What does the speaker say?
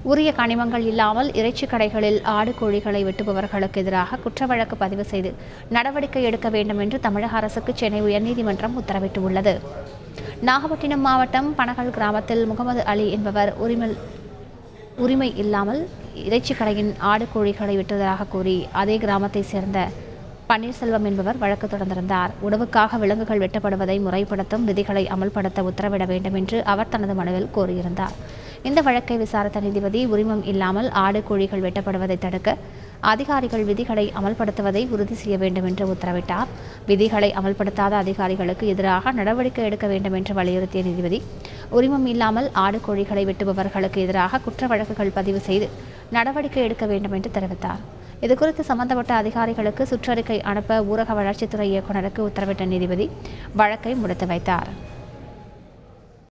உரிய கனிமங்கள் இல்லாமல் இறைச்சி கடைகளில் ஆடு கோழிகளை வெட்டுபவர்களுக்கு எதிராக குற்ற வழக்கு பதிவு செய்து நடவடிக்கை எடுக்க வேண்டும் என்று தமிழக அரசுக்கு சென்னை உயர்நீதிமன்றம் உத்தரவிட்டுள்ளது. நாகப்பட்டினம் மாவட்டம் பனகல் கிராமத்தில் முகமது அலி என்பவர் உரிமை இல்லாமல் இறைச்சி கடையின் ஆடு கோழிகளை வெட்டுவதாக கூறி அதே கிராமத்தை சேர்ந்த பன்னீர்செல்வம் என்பவர் வழக்கு தொடர்ந்திருந்தார். உணவுக்காக விலங்குகள் வெட்டப்படுவதை முறைப்படுத்தும் விதிகளை அமல்படுத்த உத்தரவிட வேண்டும் என்று அவர் தனது மனுவில் கோரியிருந்தார். இந்த வழக்கை விசாரித்த நீதிபதி உரிமம் இல்லாமல் ஆடு கோழிகள் வெட்டப்படுவதை தடுக்க அதிகாரிகள் விதிகளை அமல்படுத்துவதை உறுதி செய்ய வேண்டும் என்று உத்தரவிட்டார். விதிகளை அமல்படுத்தாத அதிகாரிகளுக்கு எதிராக நடவடிக்கை எடுக்க வேண்டும் என்று வலியுறுத்திய நீதிபதி உரிமம் இல்லாமல் ஆடு கோழிகளை வெட்டுபவர்களுக்கு எதிராக குற்ற வழக்குகள் பதிவு செய்து நடவடிக்கை எடுக்க வேண்டும் என்று தெரிவித்தார். இதுகுறித்து சம்பந்தப்பட்ட அதிகாரிகளுக்கு சுற்றறிக்கை அனுப்ப ஊரக வளர்ச்சித்துறை இயக்குநருக்கு உத்தரவிட்ட நீதிபதி வழக்கை முடித்து வைத்தார்.